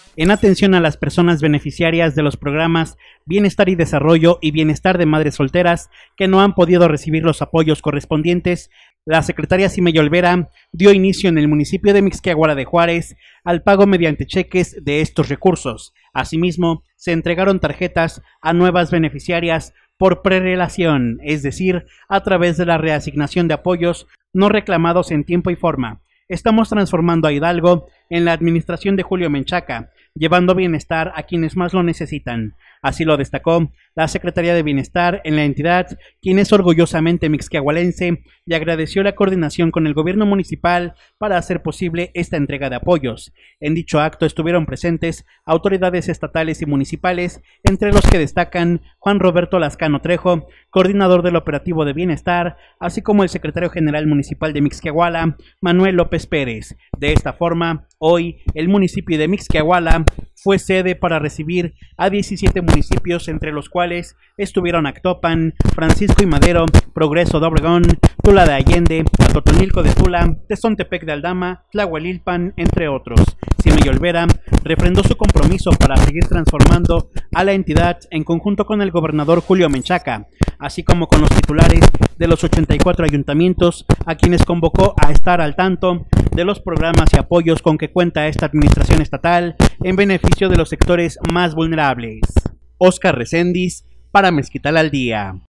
en atención a las personas beneficiarias de los programas Bienestar y Desarrollo y Bienestar de Madres Solteras que no han podido recibir los apoyos correspondientes. La secretaria Cimeya Olvera dio inicio en el municipio de Mixquiahuala de Juárez al pago mediante cheques de estos recursos. Asimismo, se entregaron tarjetas a nuevas beneficiarias por prerelación, es decir, a través de la reasignación de apoyos no reclamados en tiempo y forma. Estamos transformando a Hidalgo en la administración de Julio Menchaca, llevando bienestar a quienes más lo necesitan. Así lo destacó la Secretaría de Bienestar en la entidad, quien es orgullosamente mixquiahualense, y agradeció la coordinación con el gobierno municipal para hacer posible esta entrega de apoyos. En dicho acto estuvieron presentes autoridades estatales y municipales, entre los que destacan Juan Roberto Lascano Trejo, coordinador del operativo de bienestar, así como el secretario general municipal de Mixquiahuala, Manuel López Pérez. De esta forma, hoy el municipio de Mixquiahuala fue sede para recibir a 17 municipios, entre los cuales estuvieron Actopan, Francisco y Madero, Progreso de Obregón, Tula de Allende, Atotonilco de Tula, Tezontepec de Aldama, Tlahuelilpan, entre otros. Cimeya Olvera refrendó su compromiso para seguir transformando a la entidad en conjunto con el gobernador Julio Menchaca, así como con los titulares de los 84 ayuntamientos, a quienes convocó a estar al tanto de los programas y apoyos con que cuenta esta administración estatal en beneficio de los sectores más vulnerables. Óscar Reséndiz, para Mezquital al Día.